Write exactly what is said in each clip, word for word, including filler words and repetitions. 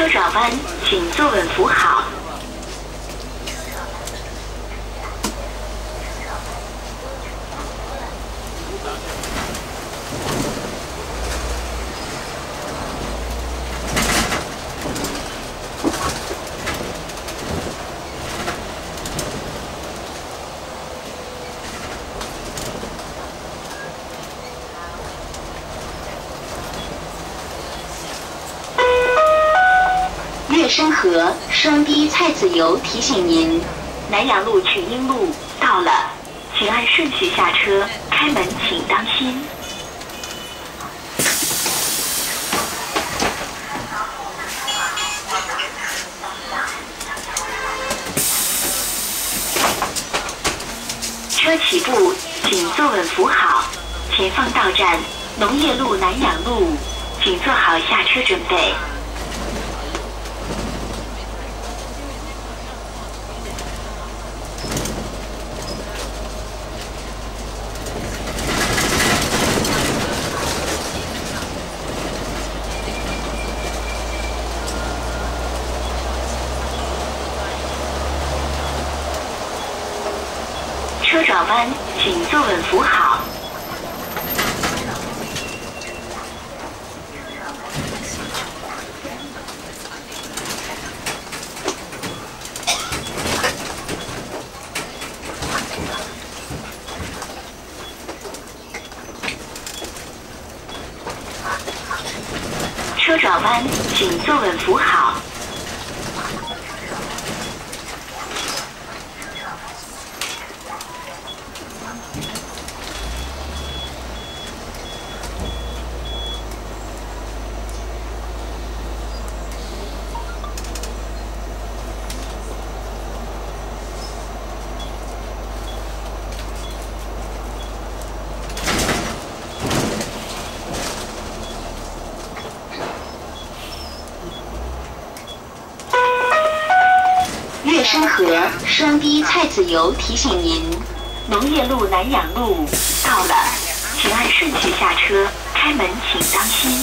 车转弯，请坐稳扶好。 月生河双堤菜籽油提醒您，南阳路去英路到了，请按顺序下车，开门请当心。车起步，请坐稳扶好。前方到站农业路南阳路，请做好下车准备。 车转弯，请坐稳扶好。车转弯，请坐稳扶好。 月生河双堤菜籽油提醒您，农业路南阳路到了，请按顺序下车，开门请当心。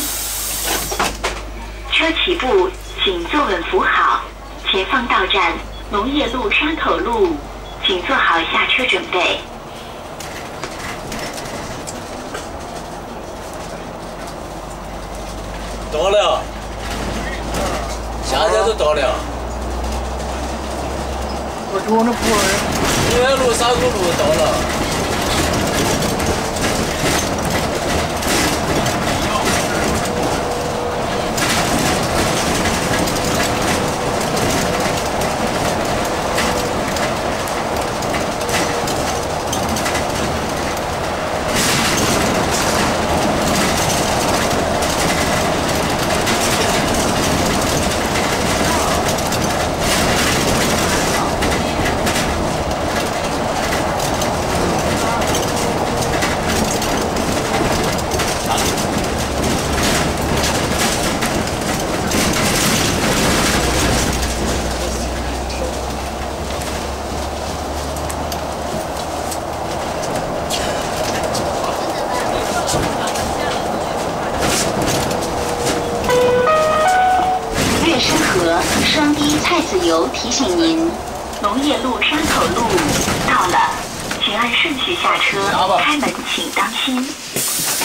车起步，请坐稳扶好。前方到站农业路山口路，请做好下车准备。 到了，现在都到了。 我就往那过来。 宁远路沙沟路到了。 双堤菜籽油提醒您，农业路山口路到了，请按顺序下车，开门请当心。